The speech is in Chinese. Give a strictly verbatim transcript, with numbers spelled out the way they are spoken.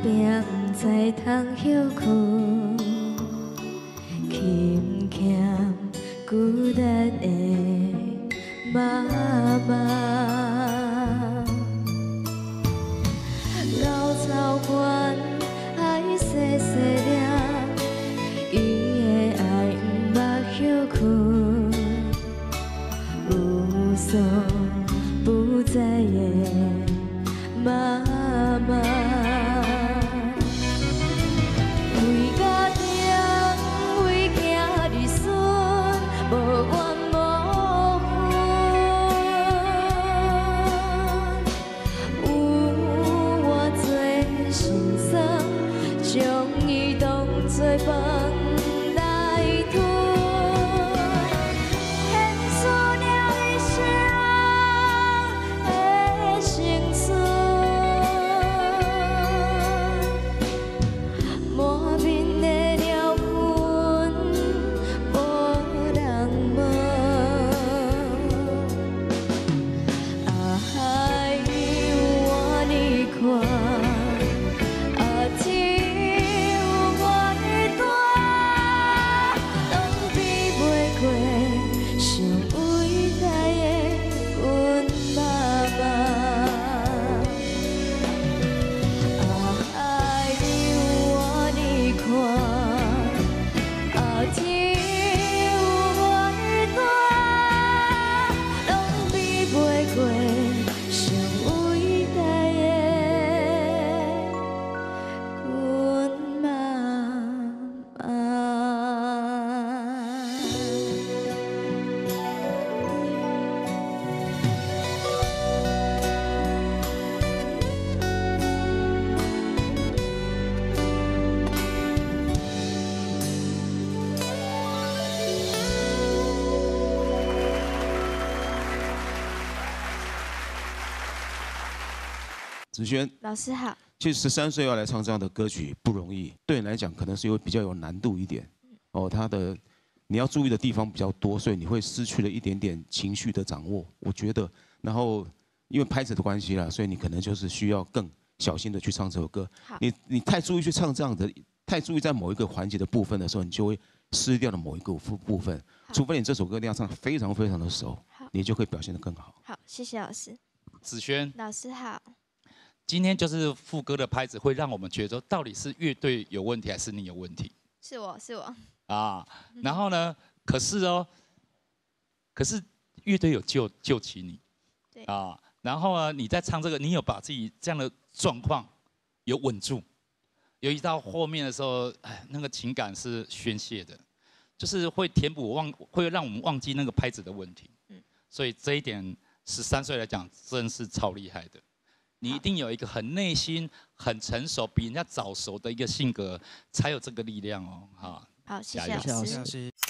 拼不知通休困，轻欠孤单的妈妈。老草原爱细细念，伊的爱毋捌休困，无所不在的妈妈。 为家庭，为囝儿孙，无怨无分。有偌多心酸，将伊当作饭来吞。牵思念一生的辛酸。 满面的鸟痕，无人问。啊，有我呢看，啊，天有我的大，拢比袂过上伟大的阮妈妈。 啊，天有我的大，拢比袂过上伟大的阮妈子轩， 老师好。 其实十三岁要来唱这样的歌曲不容易，对你来讲可能是有比较有难度一点。哦，他的你要注意的地方比较多，所以你会失去了一点点情绪的掌握。我觉得，然后因为拍子的关系啦，所以你可能就是需要更小心的去唱这首歌。你你太注意去唱这样的，太注意在某一个环节的部分的时候，你就会失掉了某一个部部分。除非你这首歌一定要唱得非常非常的熟，你就会表现得更好。 好，谢谢老师。 子轩， 老师好。 今天就是副歌的拍子，会让我们觉得到底是乐队有问题还是你有问题？ 是我是我。 啊，然后呢？可是哦，可是乐队有救救起你。 对。 啊，然后呢？你在唱这个，你有把自己这样的状况有稳住。尤其到后面的时候，哎，那个情感是宣泄的，就是会填补忘，会让我们忘记那个拍子的问题。嗯。所以这一点，十三岁来讲，真是超厉害的。 你一定有一个很内心、很成熟、比人家早熟的一个性格，才有这个力量哦，哈。 好，谢谢老师。